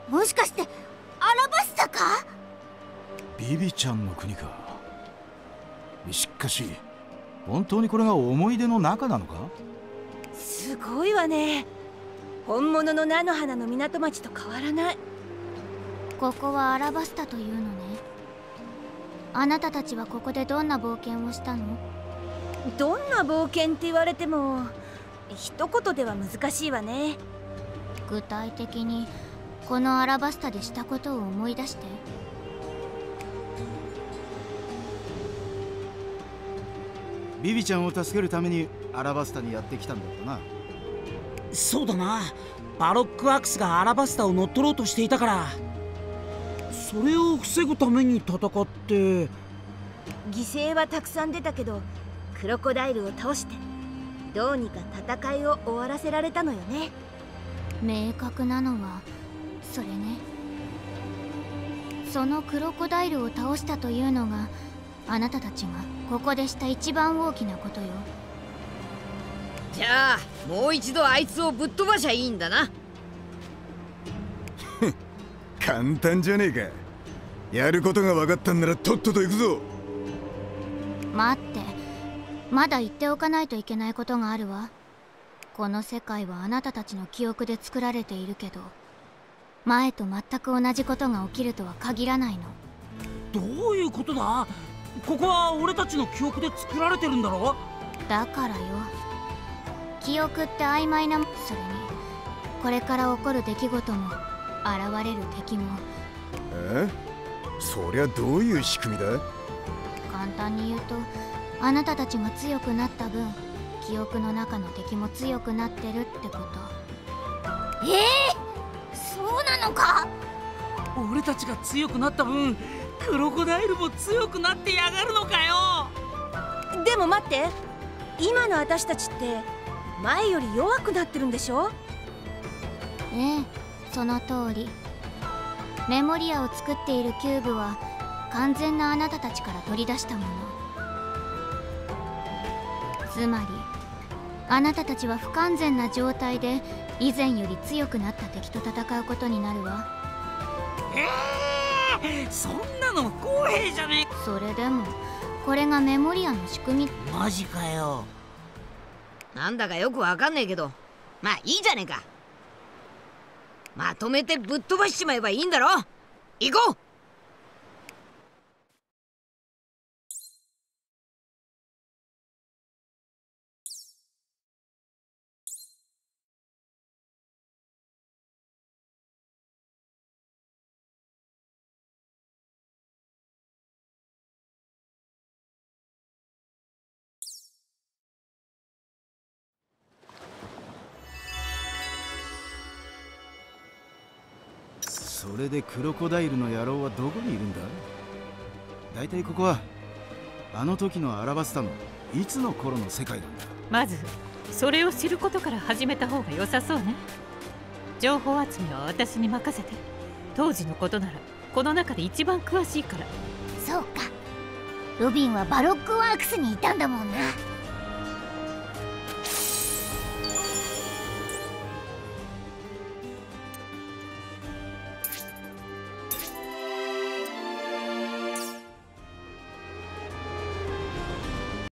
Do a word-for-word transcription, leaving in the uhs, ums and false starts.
もしかしてアラバスタか？ ビビちゃんの国か。しかし本当にこれが思い出の中なのか？ すごいわね。本物の菜の花の港町と変わらない。 ここはアラバスタというのね。あなたたちはここでどんな冒険をしたの？ どんな冒険って言われても一言では難しいわね。 具体的にこのアラバスタでしたことを思い出して。 ビビちゃんを助けるためにアラバスタにやってきたんだったな。 そうだな。バロックアクスがアラバスタを乗っ取ろうとしていたから、それを防ぐために戦って。 犠牲はたくさん出たけどクロコダイルを倒してどうにか戦いを終わらせられたのよね。 明確なのはそれね。そのクロコダイルを倒したというのがあなたたちがここでした一番大きなことよ。 じゃあもう一度あいつをぶっ飛ばしゃいいんだな。 簡単じゃねえか。やることが分かったんならとっとと行くぞ。 待って、まだ言っておかないといけないことがあるわ。この世界はあなたたちの記憶で作られているけど、前と全く同じことが起きるとは限らないの。 どういうことだ？ここは俺たちの記憶で作られてるんだろ？ だからよ、記憶って曖昧な。それにこれから起こる出来事も現れる敵も。 え？そりゃどういう仕組みだ？ 簡単に言うと、あなたたちが強くなった分記憶の中の敵も強くなってるってこと。ええー、そうなのか？ 俺たちが強くなった分クロコダイルも強くなってやがるのかよ。 でも待って、今の私たちって前より弱くなってるんでしょ？ ええ、その通り。メモリアを作っているキューブは完全なあなたたちから取り出したもの。つまりあなたたちは不完全な状態で以前より強くなった敵と戦うことになるわ。 えー、そんなの不公平じゃねえ。 それでもこれがメモリアの仕組み。 マジかよ。 なんだかよくわかんねえけど、まあいいじゃねえか。まとめてぶっ飛ばしちまえばいいんだろ。行こう。 それでクロコダイルの野郎はどこにいるんだ？だいたいここはあの時のアラバスタのいつの頃の世界なんだ？ まずそれを知ることから始めた方が良さそうね。情報集めは私に任せて。当時のことならこの中で一番詳しいから。 そうか、ロビンはバロックワークスにいたんだもんな。